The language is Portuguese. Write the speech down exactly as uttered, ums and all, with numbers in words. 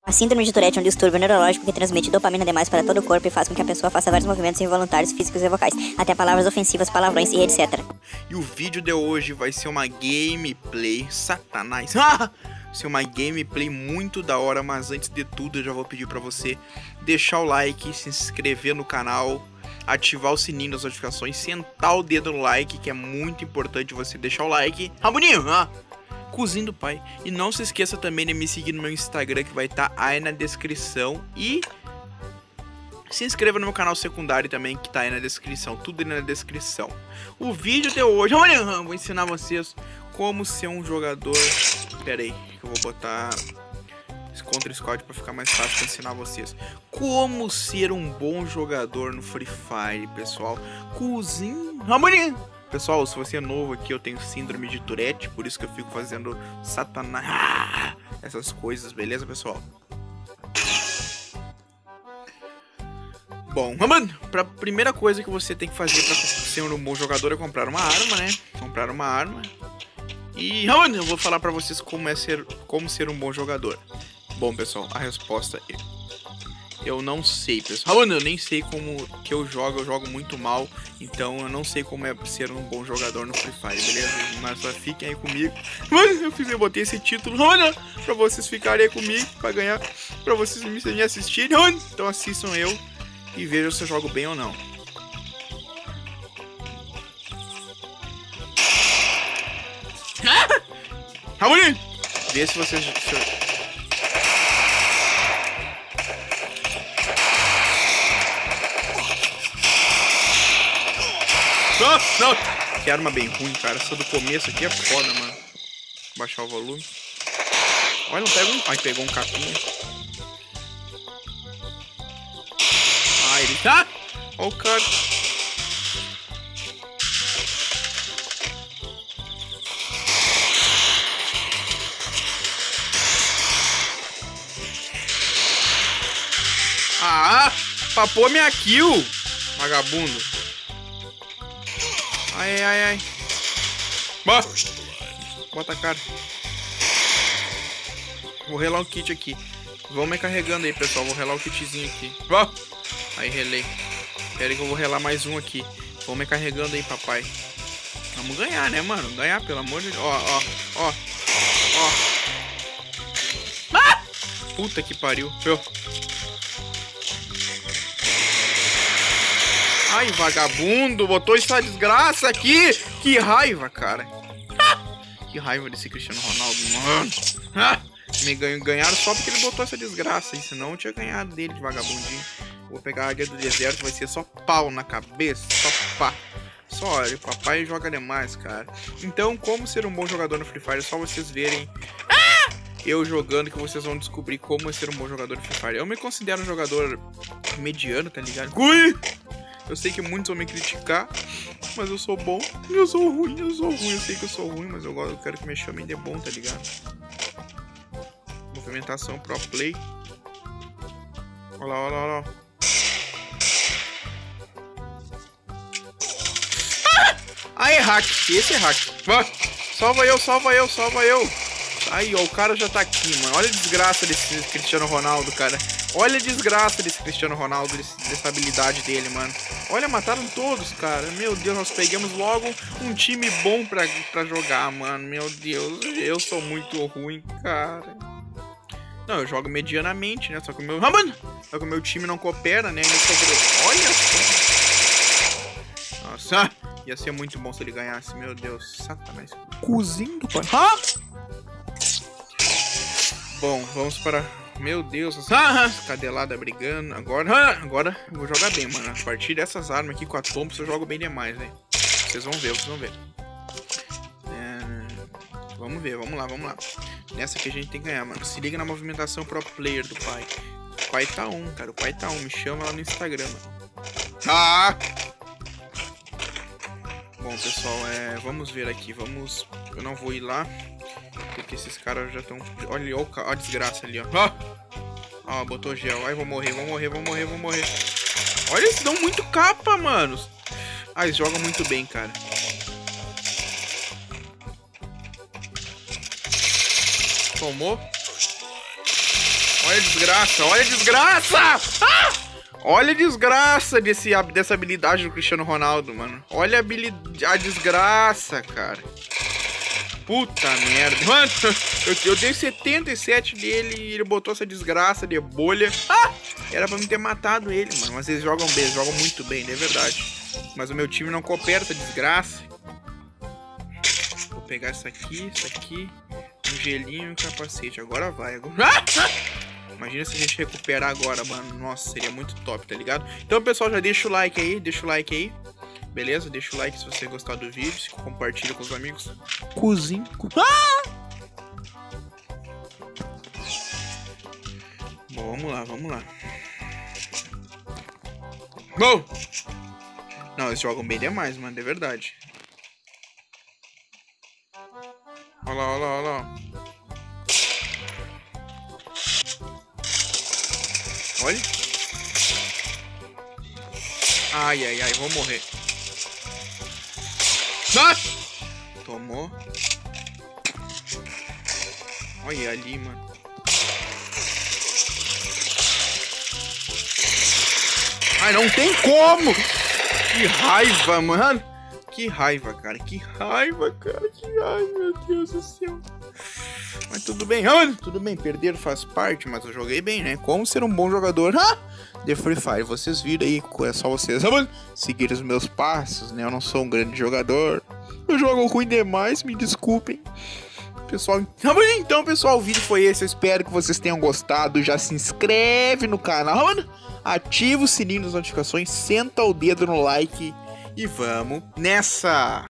A síndrome de Tourette é um distúrbio neurológico que transmite dopamina demais para todo o corpo e faz com que a pessoa faça vários movimentos involuntários, físicos e vocais, até palavras ofensivas, palavrões e etcétera. E o vídeo de hoje vai ser uma gameplay satanás. Ah! Ser uma gameplay muito da hora, mas antes de tudo eu já vou pedir pra você deixar o like, se inscrever no canal, ativar o sininho das notificações, sentar o dedo no like, que é muito importante você deixar o like. Ramoninho, ah! Cozinho do pai. E não se esqueça também de me seguir no meu Instagram, que vai estar aí na descrição. E se inscreva no meu canal secundário também, que tá aí na descrição. Tudo aí na descrição. O vídeo de hoje, amanhã, vou ensinar vocês como ser um jogador. Pera aí, que eu vou botar esse Contra Squad pra ficar mais fácil pra ensinar vocês. Como ser um bom jogador no Free Fire, pessoal. Cozinho, amanhã. Pessoal, se você é novo aqui, eu tenho síndrome de Tourette, por isso que eu fico fazendo satanás, essas coisas, beleza, pessoal? Bom, mano, pra primeira coisa que você tem que fazer pra ser um bom jogador é comprar uma arma, né? Comprar uma arma. E, mano, eu vou falar pra vocês como é ser, como ser um bom jogador. Bom, pessoal, a resposta é: eu não sei, pessoal. Mano, eu nem sei como que eu jogo, eu jogo muito mal. Então eu não sei como é ser um bom jogador no Free Fire, beleza? Mas só fiquem aí comigo. Mano, eu fiz, eu botei esse título, mano, pra vocês ficarem aí comigo, pra ganhar, pra vocês me, me assistirem, mano. Então assistam eu e vejam se eu jogo bem ou não. Ramoninho! Vê se vocês... Se... Não, não. Que arma bem ruim, cara. Essa do começo aqui é foda, mano. Vou baixar o volume. Olha, não pega um... Ai, pegou um capinha. Ah, ele tá... Olha o cara. Ah, papou minha kill, vagabundo. Ai, ai, ai. Bah. Bota a cara. Vou relar o kit aqui. Vão me carregando aí, pessoal. Vou relar o kitzinho aqui. Bah. Aí, relei. Espera aí que eu vou relar mais um aqui. Vão me carregando aí, papai. Vamos ganhar, né, mano? Ganhar, pelo amor de Deus. Ó, ó, ó. Ó. Ah! Puta que pariu. Eu... Ai, vagabundo, botou essa desgraça aqui. Que raiva, cara. Que raiva desse Cristiano Ronaldo, mano. Me ganharam só porque ele botou essa desgraça aí, senão eu tinha ganhado dele, de vagabundinho. Vou pegar a águia do deserto, vai ser só pau na cabeça, só pá. Só, olha, o papai joga demais, cara. Então, como ser um bom jogador no Free Fire, é só vocês verem eu jogando que vocês vão descobrir como ser um bom jogador no Free Fire. Eu me considero um jogador mediano, tá ligado? Ui! Eu sei que muitos vão me criticar, mas eu sou bom. Eu sou ruim, eu sou ruim. Eu sei que eu sou ruim, mas eu, eu quero que me chamem de bom, tá ligado? Movimentação pro play. Olha lá, olha lá, olha lá. Ah! Ah, é hack. Esse é hack. Ah! Salva eu, salva eu, salva eu. Aí, ó, o cara já tá aqui, mano. Olha a desgraça desse Cristiano Ronaldo, cara. Olha a desgraça desse Cristiano Ronaldo, desse, dessa habilidade dele, mano. Olha, mataram todos, cara. Meu Deus, nós pegamos logo um time bom pra, pra jogar, mano. Meu Deus, eu sou muito ruim, cara. Não, eu jogo medianamente, né? Só que o meu... Ah, mano! Só que o meu time não coopera, né? Ainda sobre... Olha só. Nossa, ia ser muito bom se ele ganhasse. Meu Deus, satanás. Cozinho do pai. Ah! Bom, vamos para... Meu Deus, ah, cadelada brigando. Agora, ah, agora eu vou jogar bem, mano. A partir dessas armas aqui com a Thompson eu jogo bem demais, né? Vocês vão ver, vocês vão ver. É... Vamos ver, vamos lá, vamos lá. Nessa aqui a gente tem que ganhar, mano. Se liga na movimentação pro player do pai. O pai tá on, cara. O pai tá on. Me chama lá no Instagram, mano. Ah! Bom, pessoal, é... vamos ver aqui. Vamos... Eu não vou ir lá. Porque esses caras já estão... Olha, olha a desgraça ali, ó. Ó, ó, botou gel. Ai, vou morrer, vou morrer, vou morrer, vou morrer. Olha, eles dão muito capa, mano. Ah, eles jogam muito bem, cara. Tomou. Olha a desgraça, olha a desgraça! Ah! Olha a desgraça desse, dessa habilidade do Cristiano Ronaldo, mano. Olha a, habilidade, a desgraça, cara. Puta merda. Mano, eu, eu dei setenta e sete dele e ele botou essa desgraça de bolha. Ah! Era pra me ter matado ele, mano. Mas eles jogam bem, eles jogam muito bem, é verdade. Mas o meu time não coopera essa desgraça. Vou pegar isso aqui, isso aqui. Um gelinho e um capacete. Agora vai. Agora... Imagina se a gente recuperar agora, mano. Nossa, seria muito top, tá ligado? Então, pessoal, já deixa o like aí. Deixa o like aí. Beleza? Deixa o like se você gostar do vídeo. Se compartilha com os amigos. Cozinho. Ah! Bom, vamos lá, vamos lá. Bom! Não, eles jogam bem demais, mano. É verdade. Olha lá, olha lá, olha lá. Olha. Ai, ai, ai, vou morrer. Ah! Tomou. Olha ali, mano. Ai, não tem como! Que raiva, mano. Que raiva, cara. Que raiva, cara. Que raiva, meu Deus do céu. Mas tudo bem, ah, tudo bem, perder faz parte, mas eu joguei bem, né? Como ser um bom jogador ah, de Free Fire. Vocês viram aí, é só vocês ah, seguirem os meus passos, né? Eu não sou um grande jogador. Eu jogo ruim demais, me desculpem. Pessoal, então, pessoal, o vídeo foi esse. Eu espero que vocês tenham gostado. Já se inscreve no canal, ativa o sininho das notificações, senta o dedo no like e vamos nessa!